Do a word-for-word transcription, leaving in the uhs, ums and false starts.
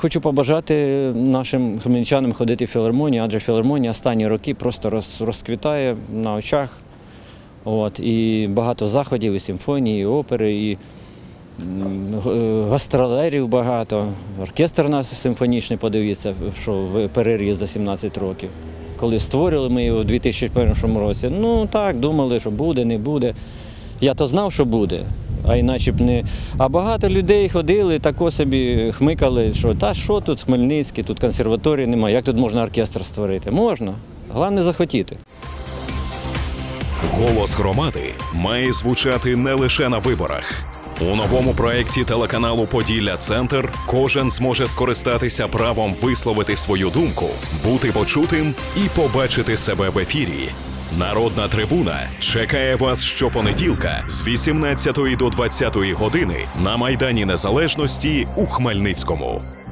хочу побажати нашим хмельничанам ходити в філармонію, адже філармонія останні роки просто роз, розквітає на очах. От, і багато заходів, і симфонії, і опери, і гастролерів багато. Оркестр у нас симфонічний, подивіться, що переріс за сімнадцять років. Коли створили ми його у дві тисячі першому році, ну так, думали, що буде, не буде. Я то знав, що буде, а іначе б не. А багато людей ходили, тако собі хмикали, що та що тут Хмельницький, тут консерваторії немає, як тут можна оркестр створити? Можна, головне захотіти. Голос громади має звучати не лише на виборах. У новому проєкті телеканалу «Поділля-Центр» кожен зможе скористатися правом висловити свою думку, бути почутим і побачити себе в ефірі. Народна трибуна чекає вас щопонеділка з вісімнадцятої до двадцятої години на Майдані Незалежності у Хмельницькому.